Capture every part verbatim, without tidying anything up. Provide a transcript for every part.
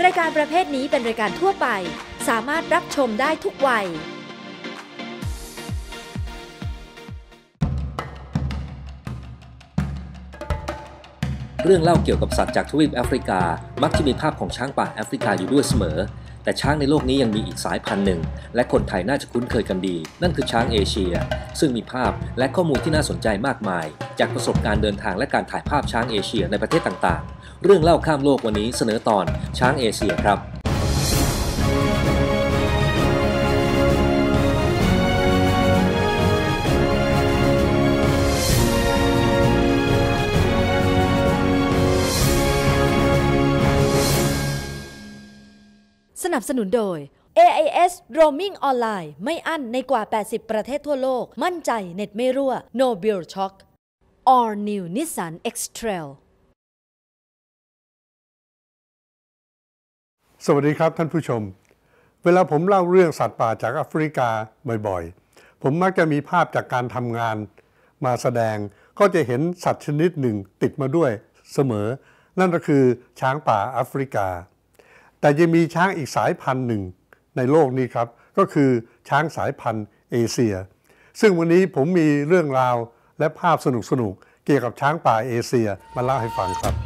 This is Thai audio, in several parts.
รายการประเภทนี้เป็นรายการทั่วไปสามารถรับชมได้ทุกวัยเรื่องเล่าเกี่ยวกับสัตว์จากทวีปแอฟริกามักจะมีภาพของช้างป่าแอฟริกาอยู่ด้วยเสมอแต่ช้างในโลกนี้ยังมีอีกสายพันธุ์หนึ่งและคนไทยน่าจะคุ้นเคยกันดีนั่นคือช้างเอเชียซึ่งมีภาพและข้อมูลที่น่าสนใจมากมายจากประสบการณ์เดินทางและการถ่ายภาพช้างเอเชียในประเทศต่างๆเรื่องเล่าข้ามโลกวันนี้เสนอตอนช้างเอเชียครับสนับสนุนโดย เอ ไอ เอส Roaming ออนไลน์ไม่อั้นในกว่าแปดสิบประเทศทั่วโลกมั่นใจเน็ตไม่รั่ว No Bill Shock All New Nissan X-Trail สวัสดีครับท่านผู้ชมเวลาผมเล่าเรื่องสัตว์ป่าจากแอฟริกาบ่อยๆผมมักจะมีภาพจากการทำงานมาแสดงก็จะเห็นสัตว์ชนิดหนึ่งติดมาด้วยเสมอนั่นก็คือช้างป่าแอฟริกาแต่ยังมีช้างอีกสายพันธุ์หนึ่งในโลกนี้ครับก็คือช้างสายพันธุ์เอเชียซึ่งวันนี้ผมมีเรื่องราวและภาพสนุกๆเกี่ยวกับช้างป่าเอเชียมาเล่าให้ฟังครับ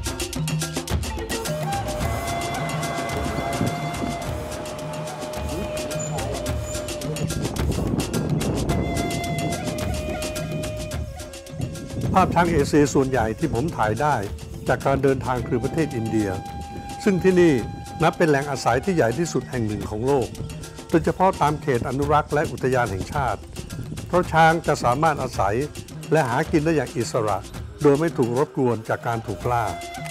ภาพช้างเอเชียส่วนใหญ่ที่ผมถ่ายได้จากการเดินทางคือประเทศอินเดียซึ่งที่นี่นับเป็นแหล่งอาศัยที่ใหญ่ที่สุดแห่งหนึ่งของโลกโดยเฉพาะตามเขตอนุรักษ์และอุทยานแห่งชาติเพราะช้างจะสามารถอาศัยและหากินได้อย่างอิสระโดยไม่ถูกรบกวนจากการถูกล่า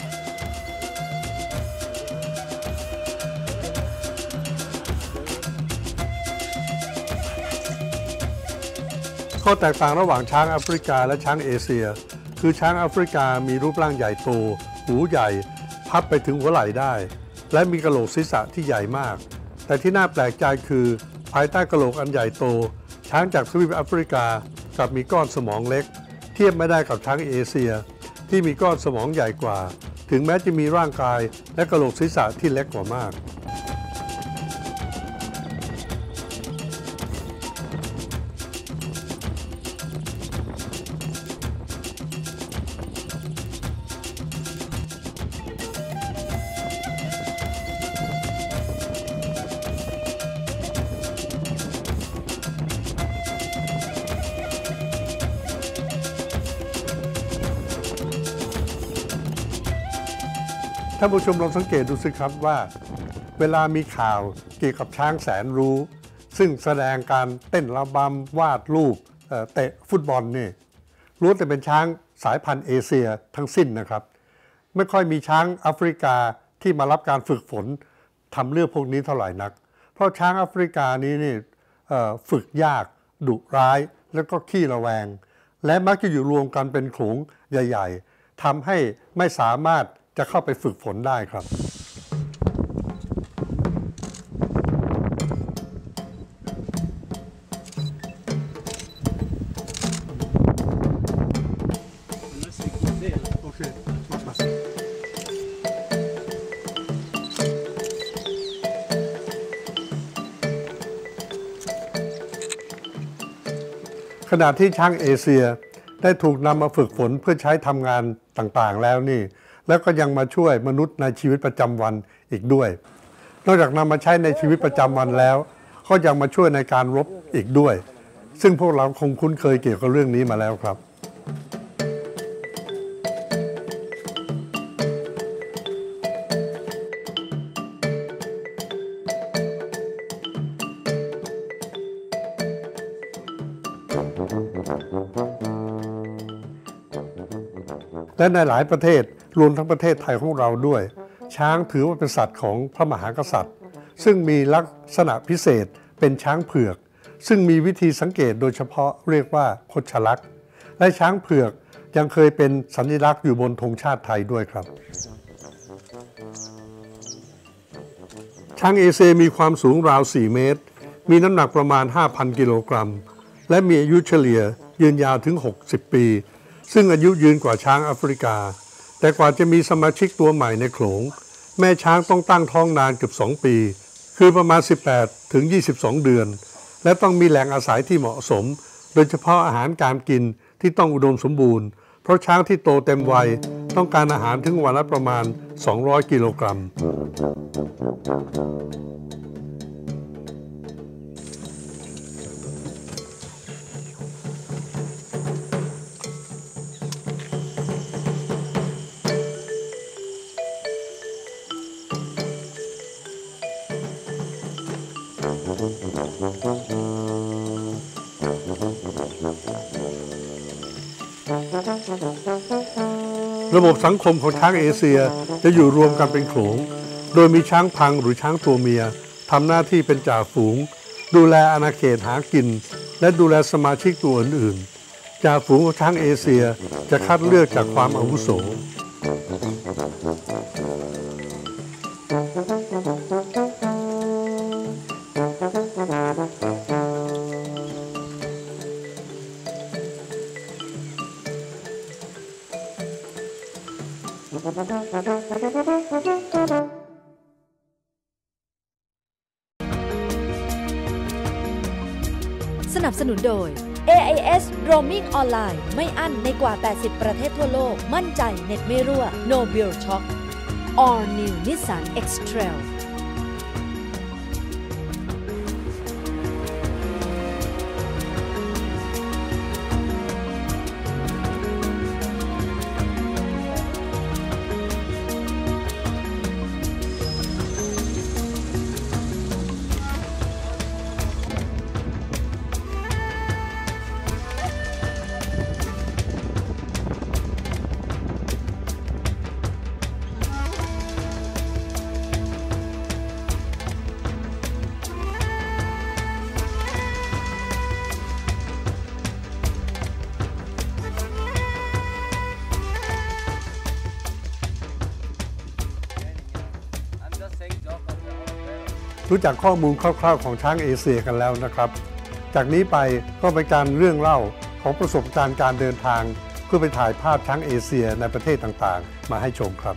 ข้อแตกต่างระหว่างช้างแอฟริกาและช้างเอเชียคือช้างแอฟริกามีรูปร่างใหญ่โตหูใหญ่พับไปถึงหัวไหล่ได้และมีกะโหลกศีรษะที่ใหญ่มากแต่ที่น่าแปลกใจคือภายใต้กะโหลกอันใหญ่โตช้างจากทวีปแอฟริกากลับมีก้อนสมองเล็กเทียบไม่ได้กับช้างเอเชียที่มีก้อนสมองใหญ่กว่าถึงแม้จะมีร่างกายและกะโหลกศีรษะที่เล็กกว่ามากท่านผู้ชมลองสังเกตดูสิครับว่าเวลามีข่าวเกี่ยวกับช้างแสนรู้ซึ่งแสดงการเต้นระบำวาดรูปเตะฟุตบอลนี่ล้วนแต่เป็นช้างสายพันธุ์เอเชียทั้งสิ้นนะครับไม่ค่อยมีช้างแอฟริกาที่มารับการฝึกฝนทำเรื่องพวกนี้เท่าไหร่นักเพราะช้างแอฟริกานี้นี่ฝึกยากดุร้ายแล้วก็ขี้ระแวงและมักจะอยู่รวมกันเป็นโขลงใหญ่ๆทำให้ไม่สามารถจะเข้าไปฝึกฝนได้ครับขณะที่ช้างเอเชียได้ถูกนำมาฝึกฝนเพื่อใช้ทำงานต่างๆแล้วนี่แล้วก็ยังมาช่วยมนุษย์ในชีวิตประจำวันอีกด้วยนอกจากนำมาใช้ในชีวิตประจำวันแล้วก็ยังมาช่วยในการรบอีกด้วยซึ่งพวกเราคงคุ้นเคยเกี่ยวกับเรื่องนี้มาแล้วครับและในหลายประเทศรวมทั้งประเทศไทยของเราด้วยช้างถือว่าเป็นสัตว์ของพระมหากษัตริย์ซึ่งมีลักษณะพิเศษเป็นช้างเผือกซึ่งมีวิธีสังเกตโดยเฉพาะเรียกว่าคชลักษณ์และช้างเผือกยังเคยเป็นสัญลักษณ์อยู่บนธงชาติไทยด้วยครับช้างเอเชียมีความสูงราวสี่เมตรมีน้ำหนักประมาณ ห้าพัน กิโลกรัมและมีอายุเฉลี่ยยืนยาวถึงหกสิบปีซึ่งอายุยืนกว่าช้างแอฟริกาแต่กว่าจะมีสมาชิกตัวใหม่ในโขลงแม่ช้างต้องตั้งท้องนานเกือบสองปีคือประมาณสิบแปดถึงยี่สิบสองเดือนและต้องมีแหล่งอาศัยที่เหมาะสมโดยเฉพาะอาหารการกินที่ต้องอุดมสมบูรณ์เพราะช้างที่โตเต็มวัยต้องการอาหารถึงวันละประมาณสองร้อยกิโลกรัมระบบสังคมของช้างเอเชียจะอยู่รวมกันเป็นโขลงโดยมีช้างพังหรือช้างตัวเมียทำหน้าที่เป็นจ่าฝูงดูแลอาณาเขตหากินและดูแลสมาชิกตัวอื่นๆจ่าฝูงของช้างเอเชียจะคัดเลือกจากความอาวุโสสนับสนุนโดย เอ ไอ เอส Roaming ออนไลน์ไม่อั้นในกว่าแปดสิบประเทศทั่วโลกมั่นใจเน็ตไม่รั่ว No Bill Shock All New Nissan X-Trail รู้จักข้อมูลคร่าวๆของช้างเอเชียกันแล้วนะครับจากนี้ไปก็เป็นการเรื่องเล่าของประสบการณ์การเดินทางเพื่อไปถ่ายภาพช้างเอเชียในประเทศต่างๆมาให้ชมครับ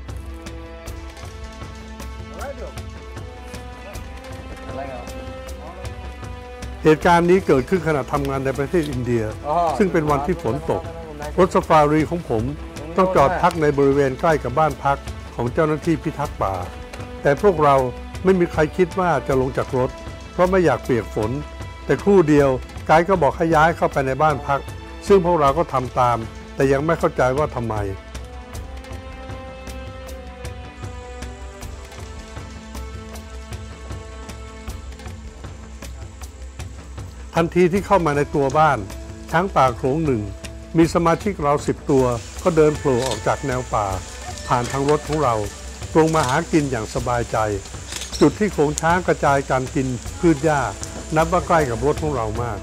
เหตุการณ์นี้เกิดขึ้นขณะทำงานในประเทศอินเดียซึ่งเป็นวันที่ฝนตกรถซาฟารีของผมต้องจอดพักในบริเวณใกล้กับบ้านพักของเจ้าหน้าที่พิทักษ์ป่าแต่พวกเราไม่มีใครคิดว่าจะลงจากรถเพราะไม่อยากเปียกฝนแต่ครู่เดียวไกด์ก็บอกให้ย้ายเข้าไปในบ้านพักซึ่งพวกเราก็ทำตามแต่ยังไม่เข้าใจว่าทำไมทันทีที่เข้ามาในตัวบ้านช้างป่าโขลงหนึ่งมีสมาชิกเราสิบตัวก็เดินโผล่ออกจากแนวป่าผ่านทางรถของเราตรงมาหากินอย่างสบายใจจุดที่โขลงช้างกระจายการกินพืชหญ้านับว่าใกล้กับรถของเรามาก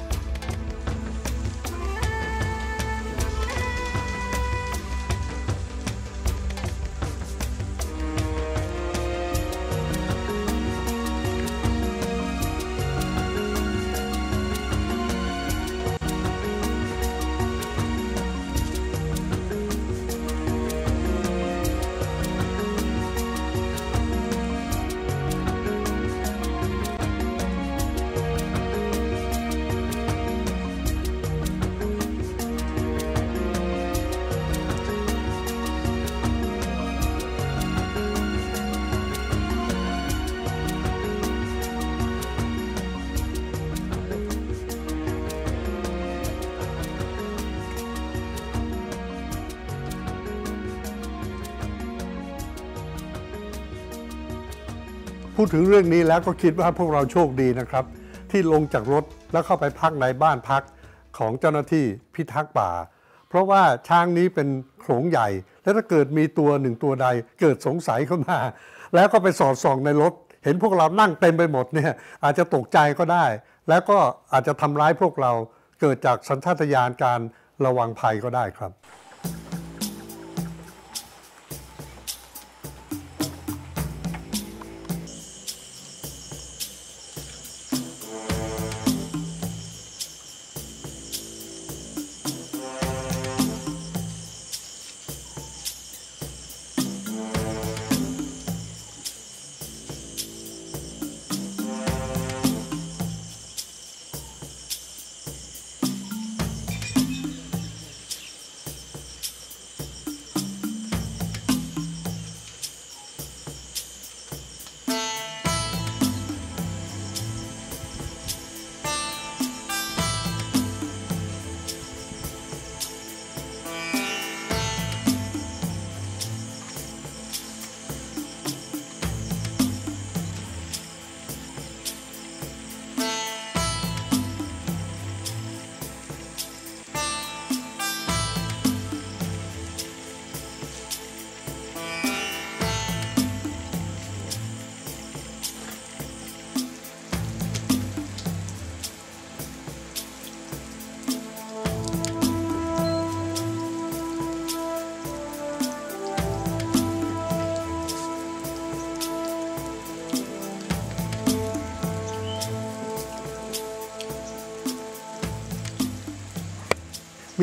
พูดถึงเรื่องนี้แล้วก็คิดว่าพวกเราโชคดีนะครับที่ลงจากรถแล้วเข้าไปพักในบ้านพักของเจ้าหน้าที่พิทักษ์ป่าเพราะว่าช้างนี้เป็นโขลงใหญ่และถ้าเกิดมีตัวหนึ่งตัวใดเกิดสงสัยขึ้นมาแล้วก็ไปสอดส่องในรถเห็นพวกเรานั่งเต็มไปหมดเนี่ยอาจจะตกใจก็ได้แล้วก็อาจจะทำร้ายพวกเราเกิดจากสัญชาตญาณการระวังภัยก็ได้ครับ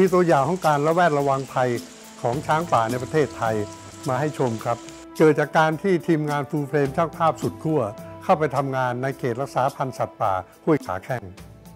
มีตัวอย่างของการระแวดระวังภัยของช้างป่าในประเทศไทยมาให้ชมครับเกิดจากการที่ทีมงานฟูลเฟรมช่างภาพสุดขั้วเข้าไปทำงานในเขตรักษาพันธุ์สัตว์ป่าห้วยขาแข้ง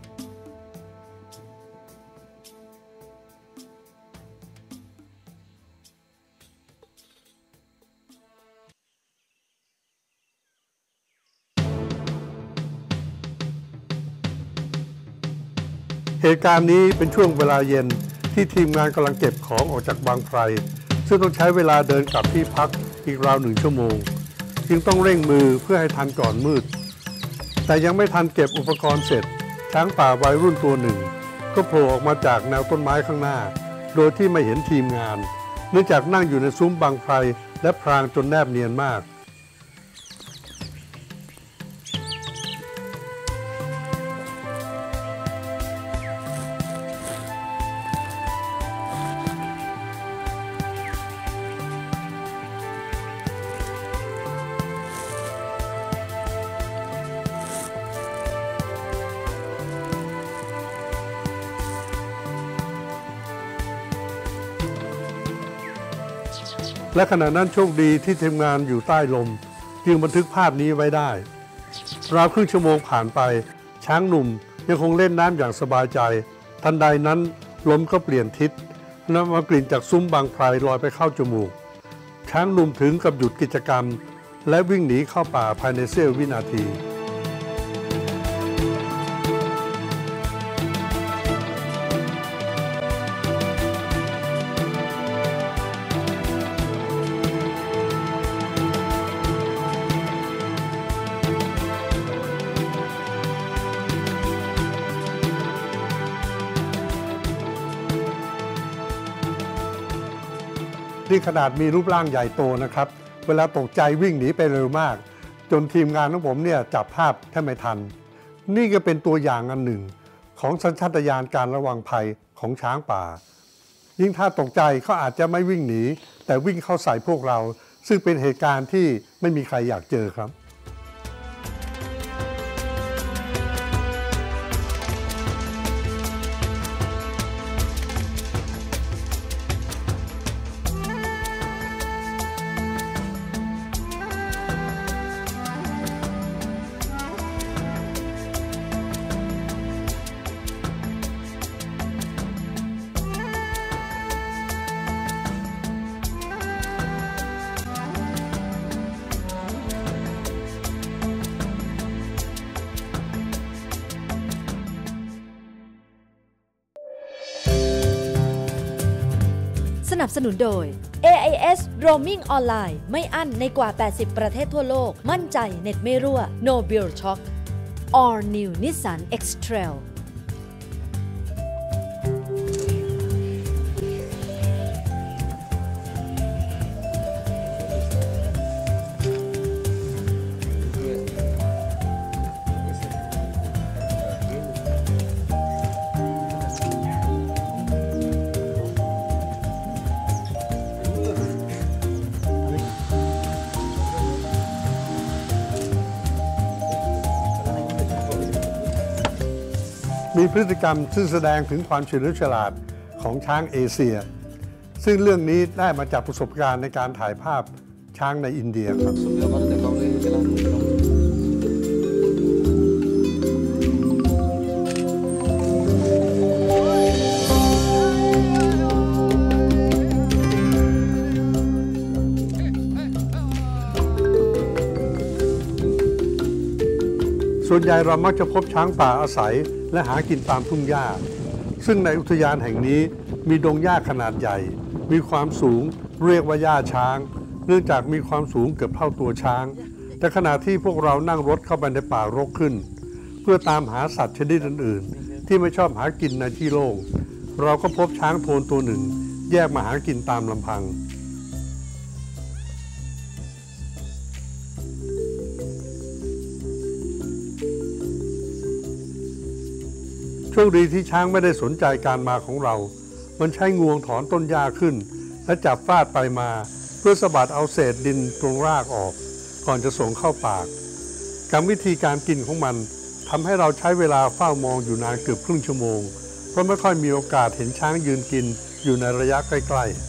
เหตุการณ์นี้เป็นช่วงเวลาเย็นที่ทีมงานกำลังเก็บของออกจากบางไพรซึ่งต้องใช้เวลาเดินกลับที่พักอีกราวหนึ่งชั่วโมงจึงต้องเร่งมือเพื่อให้ทันก่อนมืดแต่ยังไม่ทันเก็บอุปกรณ์เสร็จช้างป่าวัยรุ่นตัวหนึ่งก็โผล่ออกมาจากแนวต้นไม้ข้างหน้าโดยที่ไม่เห็นทีมงานเนื่องจากนั่งอยู่ในซุ้มบางไพรและพรางจนแนบเนียนมากและขณะนั้นโชคดีที่ทีมงานอยู่ใต้ลมจึงบันทึกภาพนี้ไว้ได้ราวครึ่งชั่วโมงผ่านไปช้างหนุ่มยังคงเล่นน้ำอย่างสบายใจทันใดนั้นลมก็เปลี่ยนทิศน้ำมากลิ่นจากซุ้มบางไพรลอยไปเข้าจมูกช้างหนุ่มถึงกับหยุดกิจกรรมและวิ่งหนีเข้าป่าภายในเสี้ยววินาทีที่ขนาดมีรูปร่างใหญ่โตนะครับเวลาตกใจวิ่งหนีไปเร็วมากจนทีมงานของผมเนี่ยจับภาพแทบไม่ทันนี่ก็เป็นตัวอย่างอันหนึ่งของสัญชาตญาณการระวังภัยของช้างป่ายิ่งถ้าตกใจเขาอาจจะไม่วิ่งหนีแต่วิ่งเข้าใส่พวกเราซึ่งเป็นเหตุการณ์ที่ไม่มีใครอยากเจอครับสนับสนุนโดย เอ ไอ เอส Roaming ออนไลน์ไม่อั้นในกว่าแปดสิบประเทศทั่วโลกมั่นใจเน็ตไม่รั่ว No Bill Shock All New Nissan X-Trail มีพฤติกรรมซึ่งแสดงถึงความเฉลียวฉลาดของช้างเอเชียซึ่งเรื่องนี้ได้มาจากประสบการณ์ในการถ่ายภาพช้างในอินเดียครับส่วนใหญ่เรามักจะพบช้างป่าอาศัยและหากินตามทุ่งหญ้าซึ่งในอุทยานแห่งนี้มีดงหญ้าขนาดใหญ่มีความสูงเรียกว่าหญ้าช้างเนื่องจากมีความสูงเกือบเท่าตัวช้างแต่ขณะที่พวกเรานั่งรถเข้าไปในป่ารกขึ้นเพื่อตามหาสัตว์ชนิดอื่นๆที่ไม่ชอบหากินในที่โล่งเราก็พบช้างโทนตัวหนึ่งแยกมาหากินตามลำพังโชคดีที่ช้างไม่ได้สนใจการมาของเรามันใช้งวงถอนต้นหญ้าขึ้นและจับฟาดไปมาเพื่อสะบัดเอาเศษดินตรงรากออกก่อนจะส่งเข้าปากกรรมวิธีการกินของมันทำให้เราใช้เวลาเฝ้ามองอยู่นานเกือบครึ่งชั่วโมงเพราะไม่ค่อยมีโอกาสเห็นช้างยืนกินอยู่ในระยะใกล้ๆ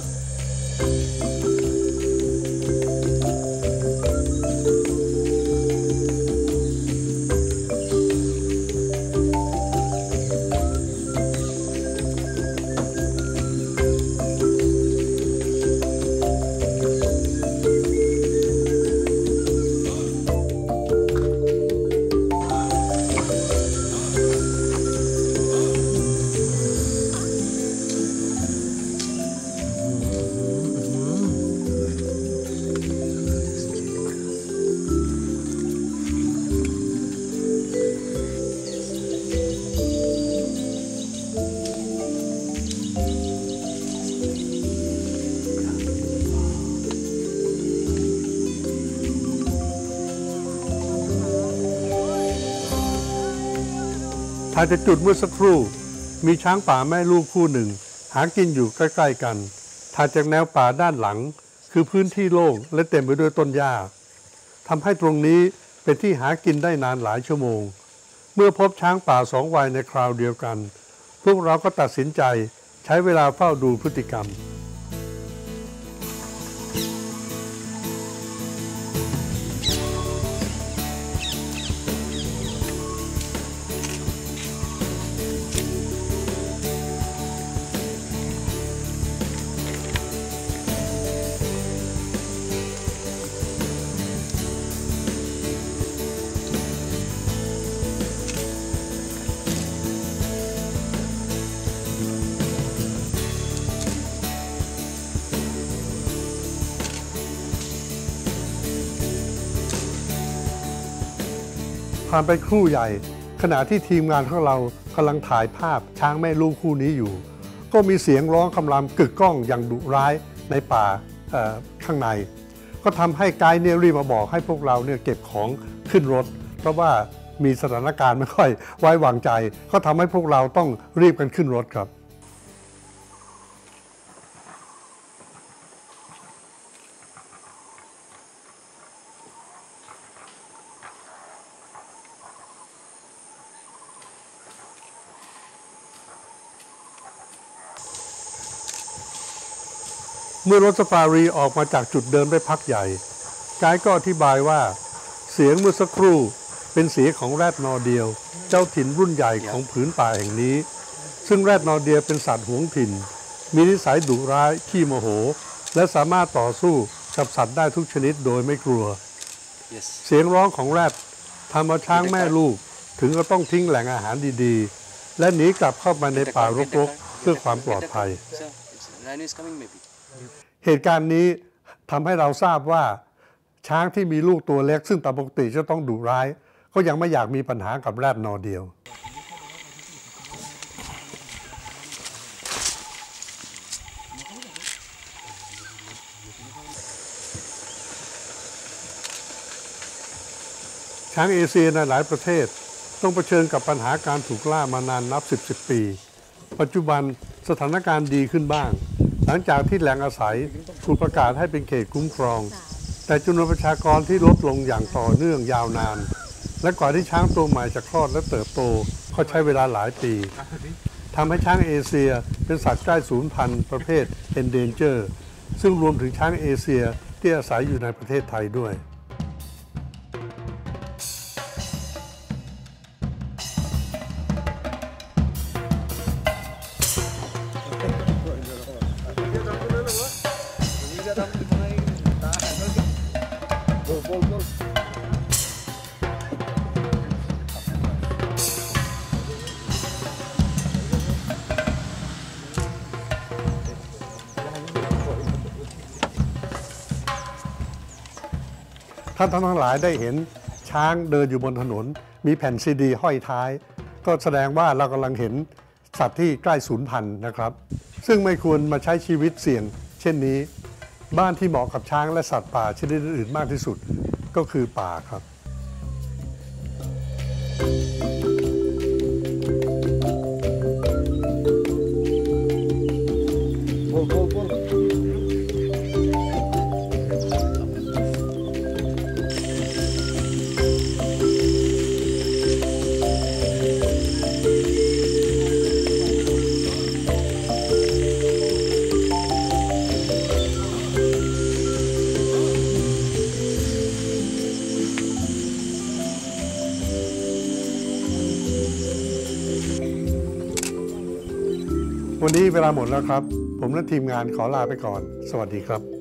ถัดจากจุดเมื่อสักครู่มีช้างป่าแม่ลูกคู่หนึ่งหากินอยู่ใกล้ๆกันถัดจากแนวป่าด้านหลังคือพื้นที่โล่งและเต็มไปด้วยต้นหญ้าทำให้ตรงนี้เป็นที่หากินได้นานหลายชั่วโมงเมื่อพบช้างป่าสองวัยในคราวเดียวกันพวกเราก็ตัดสินใจใช้เวลาเฝ้าดูพฤติกรรมผ่านไปครู่ใหญ่ขณะที่ทีมงานของเรากำลังถ่ายภาพช้างแม่ลูกคู่นี้อยู่ก็มีเสียงร้องคำรามกึกก้องอย่างดุร้ายในป่าข้างในก็ทำให้ไกด์เนี่ยรีบมาบอกให้พวกเราเนี่ยเก็บของขึ้นรถเพราะว่ามีสถานการณ์ไม่ค่อยไว้วางใจก็ทำให้พวกเราต้องรีบกันขึ้นรถครับเมื่อรถซาฟารีออกมาจากจุดเดิมได้พักใหญ่ไกด์ก็อธิบายว่าเสียงเมื่อสักครู่เป็นเสียงของแรดนอร์เดียเจ้าถิ่นรุ่นใหญ่ของผืนป่าแห่งนี้ซึ่งแรดนอร์เดียเป็นสัตว์หวงถิ่นมีนิสัยดุร้ายขี้โมโหและสามารถต่อสู้กับสัตว์ได้ทุกชนิดโดยไม่กลัว yes. เสียงร้องของแรดทำให้ช้างแม่ลูกถึงก็ต้องทิ้งแหล่งอาหารดีๆและหนีกลับเข้ามาในป่ารกๆเพื่อความปลอดภัยเหตุการณ์นี้ทำให้เราทราบว่าช้างที่มีลูกตัวเล็กซึ่งตามปกติจะต้องดุร้ายก็ยังไม่อยากมีปัญหากับแรดนอร์เดียช้างเอเชียในหลายประเทศต้องเผชิญกับปัญหาการถูกล่ามานานนับสิบสิบปีปัจจุบันสถานการณ์ดีขึ้นบ้างหลังจากที่แหล่งอาศัยถูกประกาศให้เป็นเขตคุ้มครองแต่จำนวนประชากรที่ลดลงอย่างต่อเนื่องยาวนานและกว่าที่ช้างตัวใหม่จะคลอดและเติบโตก็ใช้เวลาหลายปีทำให้ช้างเอเชียเป็นสัตว์ใกล้สูญพันธุ์ประเภท Endanger ซึ่งรวมถึงช้างเอเชียที่อาศัยอยู่ในประเทศไทยด้วยท่านทั้งหลายได้เห็นช้างเดินอยู่บนถนนมีแผ่นซีดีห้อยท้ายก็แสดงว่าเรากำลังเห็นสัตว์ที่ใกล้สูญพันธุ์นะครับซึ่งไม่ควรมาใช้ชีวิตเสี่ยงเช่นนี้บ้านที่เหมาะกับช้างและสัตว์ป่าชนิดอื่นมากที่สุดก็คือป่าครับวันนี้เวลาหมดแล้วครับผมและทีมงานขอลาไปก่อนสวัสดีครับ